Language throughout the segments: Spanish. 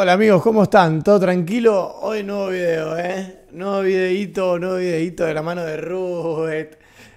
Hola amigos, ¿cómo están? ¿Todo tranquilo? Hoy nuevo video, nuevo videíto de la mano de Rubet.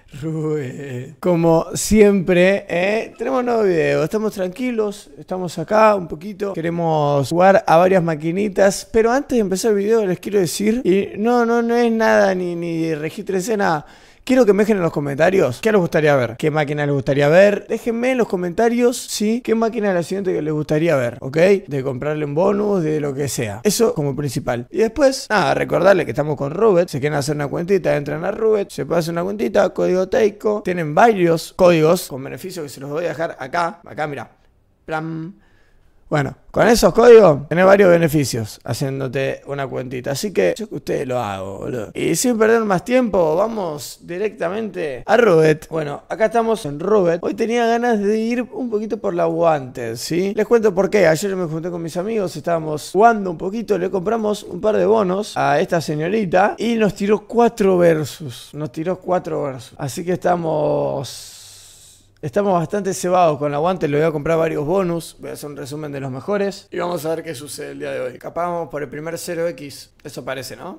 Como siempre, tenemos un nuevo video. Estamos tranquilos, estamos acá un poquito. Queremos jugar a varias maquinitas. Pero antes de empezar el video les quiero decir, y no es nada, ni regístrense nada. Quiero que me dejen en los comentarios qué les gustaría ver, qué máquina les gustaría ver. Déjenme en los comentarios, sí, qué máquina es la siguiente que les gustaría ver, ¿ok? De comprarle un bonus, de lo que sea. Eso como principal. Y después, nada, recordarles que estamos con Rubet. Si quieren hacer una cuentita, entran a Rubet. Se puede hacer una cuentita, código Teiko. Tienen varios códigos con beneficios que se los voy a dejar acá. Acá, mira. Plan. Bueno, con esos códigos tenés varios beneficios haciéndote una cuentita. Así que yo que ustedes lo hago, boludo. Y sin perder más tiempo, vamos directamente a Rubet. Bueno, acá estamos en Rubet. Hoy tenía ganas de ir un poquito por la Wanted, ¿sí? Les cuento por qué. Ayer me junté con mis amigos, estábamos jugando un poquito. Le compramos un par de bonos a esta señorita y nos tiró 4 versus. Así que estamos bastante cebados con la Wanted. Le voy a comprar varios bonus. Voy a hacer un resumen de los mejores. Y vamos a ver qué sucede el día de hoy. Capaz vamos por el primer 0x. Eso parece, ¿no?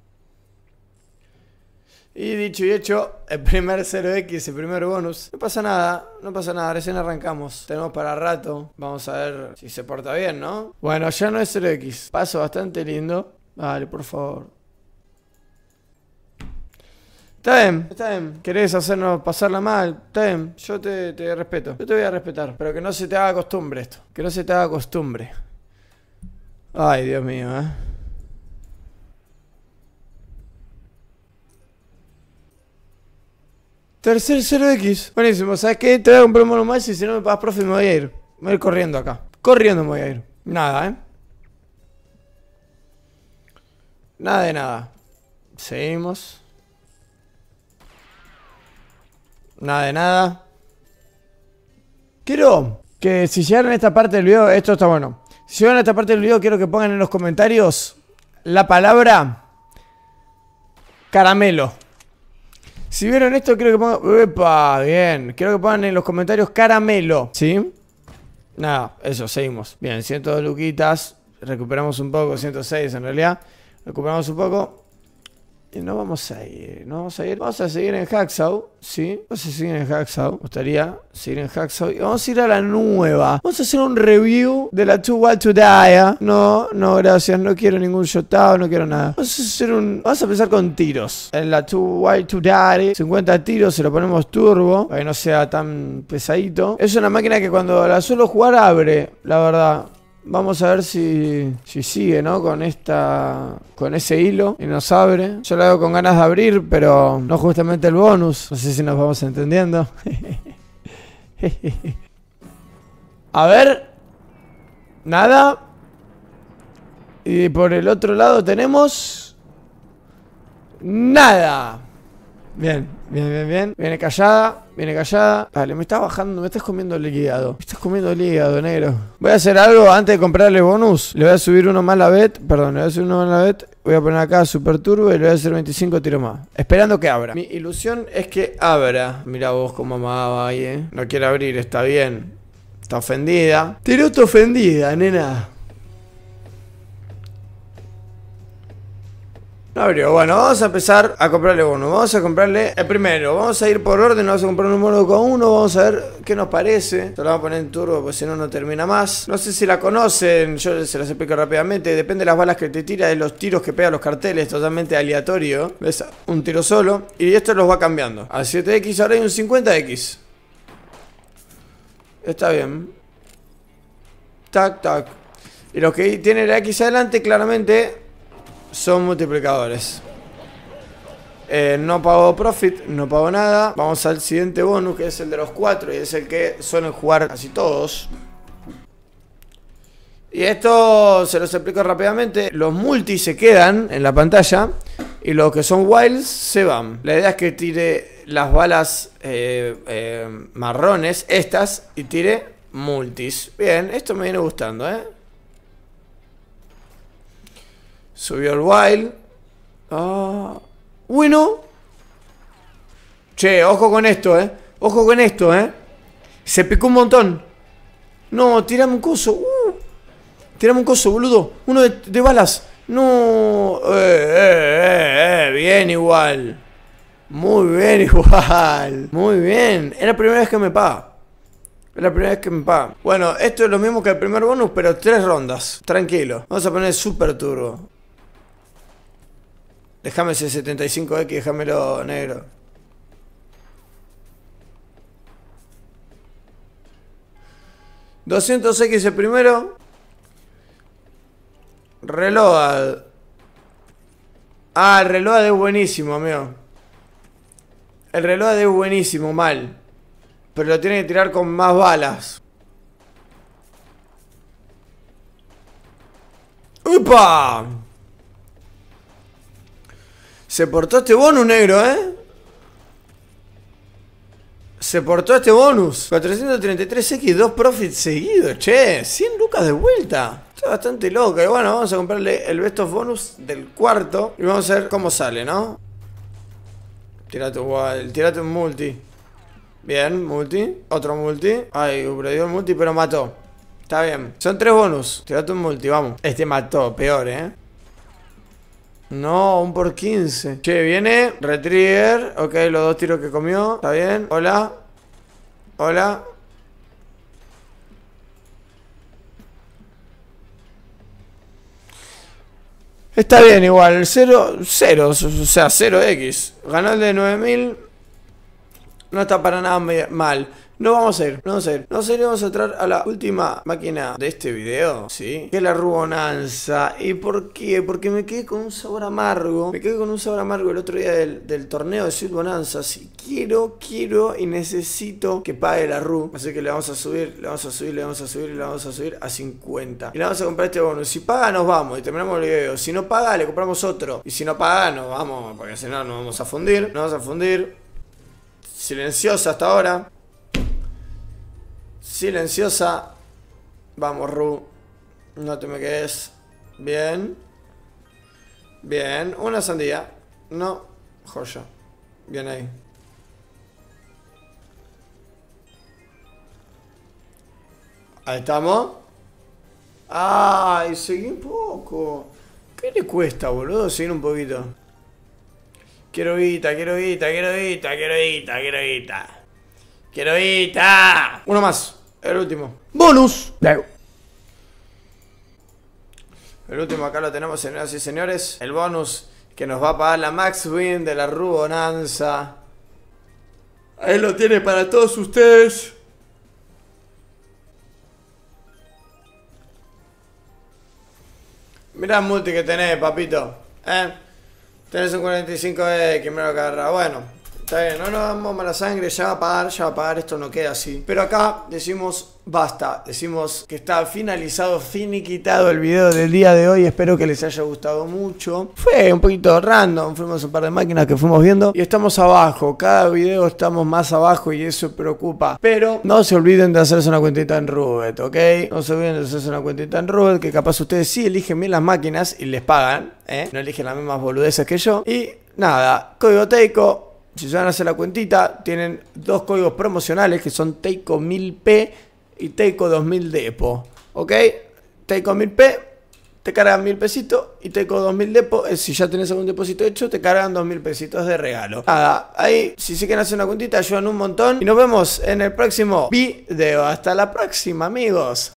Y dicho y hecho, el primer 0x, el primer bonus. No pasa nada, recién arrancamos. Tenemos para rato. Vamos a ver si se porta bien, ¿no? Bueno, ya no es 0x. Paso bastante lindo. Vale, por favor. Está bien, querés hacernos pasarla mal, está bien, yo te respeto, yo te voy a respetar, pero que no se te haga costumbre esto, que no se te haga costumbre. Ay, Dios mío, Tercer 0x, buenísimo, ¿sabes qué? Te voy a comprar un mono más y si no me pagas profe me voy a ir. Me voy a ir corriendo acá, corriendo me voy a ir. Nada, Nada de nada. Seguimos. Nada de nada. Quiero que si llegaron a esta parte del video, esto está bueno. Si llegaron a esta parte del video, quiero que pongan en los comentarios la palabra caramelo. Si vieron esto, quiero que pongan... ¡Epa! Bien. Quiero que pongan en los comentarios caramelo. ¿Sí? Nada, eso, seguimos. Bien, 102 luquitas. Recuperamos un poco, 106 en realidad. Recuperamos un poco. Y no vamos a ir, vamos a seguir en Hacksaw, ¿sí? Vamos a seguir en Hacksaw, me gustaría seguir en Hacksaw. Y vamos a ir a la nueva. Vamos a hacer un review de la Too Wild to Die. No, gracias, no quiero ningún shotado, no quiero nada. Vamos a empezar con tiros. En la Too Wild to Die, 50 tiros, se lo ponemos turbo, para que no sea tan pesadito. Es una máquina que cuando la suelo jugar abre, la verdad. Vamos a ver si sigue, ¿no? Con ese hilo y nos abre. Yo la hago con ganas de abrir, pero no justamente el bonus. No sé si nos vamos entendiendo. A ver. Nada. Y por el otro lado tenemos... Nada. Bien. Viene callada. Vale, me estás bajando, me estás comiendo el hígado. Me estás comiendo el hígado, negro. Voy a hacer algo antes de comprarle bonus. Le voy a subir uno más a la bet. Perdón, le voy a subir uno más a la bet. Voy a poner acá super turbo y le voy a hacer 25 tiros más. Esperando que abra. Mi ilusión es que abra. Mira vos cómo amaba ahí, No quiere abrir, está bien. Está ofendida. Está ofendida, nena. No abrió. Bueno, vamos a empezar a comprarle bono. Vamos a comprarle el primero. Vamos a ir por orden. Vamos a comprar un mono con uno. Vamos a ver qué nos parece. Se lo vamos a poner en turbo porque si no, no termina más. No sé si la conocen. Yo se las explico rápidamente. Depende de las balas que te tira, de los tiros que pega los carteles. Totalmente aleatorio. ¿Ves? Un tiro solo. Y esto los va cambiando. A 7x ahora hay un 50x. Está bien. Tac, tac. Y los que tienen la X adelante claramente... son multiplicadores. No pago profit, no pago nada. Vamos al siguiente bonus, que es el de los 4. Y es el que suelen jugar casi todos. Y esto se los explico rápidamente. Los multi se quedan en la pantalla y los que son wilds se van. La idea es que tire las balas marrones, estas, y tire multis. Bien, esto me viene gustando, Subió el wild. Bueno. Che, ojo con esto, Ojo con esto, Se picó un montón. No, tirame un coso. Tirame un coso, boludo. Uno de balas. No. Bien igual. Muy bien igual. Muy bien. Es la primera vez que me paga. Es la primera vez que me paga. Bueno, esto es lo mismo que el primer bonus, pero 3 rondas. Tranquilo. Vamos a poner super turbo. Déjame ese 75X, déjamelo negro. $200X el primero. Reload. Ah, el reload es buenísimo, amigo. El reload es buenísimo, mal. Pero lo tiene que tirar con más balas. ¡Upa! Se portó este bonus, negro, ¿eh? Se portó este bonus. 433X, 2 profits seguidos, che. 100 lucas de vuelta. Está bastante loco. Y bueno, vamos a comprarle el best of bonus del cuarto. Y vamos a ver cómo sale, ¿no? Tirate un multi. Bien, multi. Otro multi. Ay, perdió el multi, pero mató. Está bien. Son 3 bonus. Tirate un multi, vamos. Este mató, peor, ¿eh? No, 1 por 15. Che, viene. Retrigger. Ok, los 2 tiros que comió. Está bien. Hola. Hola. Está bien igual. 0, o sea, 0X. Ganó el de 9000. No está para nada mal. No vamos a ir, no vamos a ir. Vamos a entrar a la última máquina de este video, ¿sí? Que es la Rubonanza. ¿Y por qué? Porque me quedé con un sabor amargo. Me quedé con un sabor amargo el otro día del torneo de Sweet Bonanza. Si quiero y necesito que pague la RU. Así que le vamos a subir a 50. Y le vamos a comprar este bonus. Si paga, nos vamos y terminamos el video. Si no paga, le compramos otro. Y si no paga, nos vamos, porque si no, nos vamos a fundir. Nos vamos a fundir. Silenciosa hasta ahora. Silenciosa. Vamos, Ru. No te me quedes. Bien. Bien. Una sandía. No. Joya. Bien ahí. Ahí estamos. Ay, seguí un poco. ¿Qué le cuesta, boludo? Seguir un poquito. Quiero guita. Uno más. El último. ¡Bonus! El último acá lo tenemos, señoras y señores. El bonus que nos va a pagar la Max Win de la Rubonanza. Ahí lo tiene para todos ustedes. Mirá el multi que tenés, papito. Tenés un 45 que me lo agarra. Bueno. Está bien, no nos damos mala sangre, ya va a pagar, esto no queda así. Pero acá decimos basta, decimos que está finalizado, finiquitado el video del día de hoy. Espero que les haya gustado mucho. Fue un poquito random, fuimos un par de máquinas que fuimos viendo y estamos abajo. Cada video estamos más abajo y eso preocupa. Pero no se olviden de hacerse una cuentita en Rubet, ¿ok? No se olviden de hacerse una cuentita en Rubet, que capaz ustedes sí eligen bien las máquinas y les pagan, no eligen las mismas boludeces que yo. Y nada, código Teiko. Si se van a hacer la cuentita, tienen 2 códigos promocionales que son Teiko 1000P y Teiko 2000 Depo. ¿Ok? Teiko 1000P, te cargan 1000 pesitos. Y Teiko 2000 Depo, si ya tenés algún depósito hecho, te cargan 2000 pesitos de regalo. Nada, ahí, si se quieren hacer una cuentita, ayudan un montón. Y nos vemos en el próximo video. Hasta la próxima, amigos.